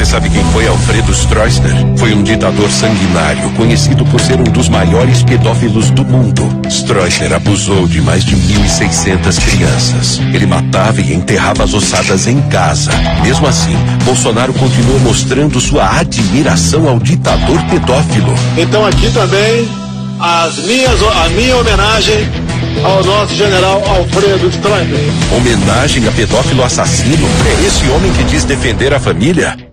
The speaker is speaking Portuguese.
Você sabe quem foi Alfredo Stroessner? Foi um ditador sanguinário, conhecido por ser um dos maiores pedófilos do mundo. Stroessner abusou de mais de 1.600 crianças. Ele matava e enterrava as ossadas em casa. Mesmo assim, Bolsonaro continua mostrando sua admiração ao ditador pedófilo. Então aqui também a minha homenagem ao nosso general Alfredo Stroessner. Homenagem a pedófilo assassino? É esse homem que diz defender a família?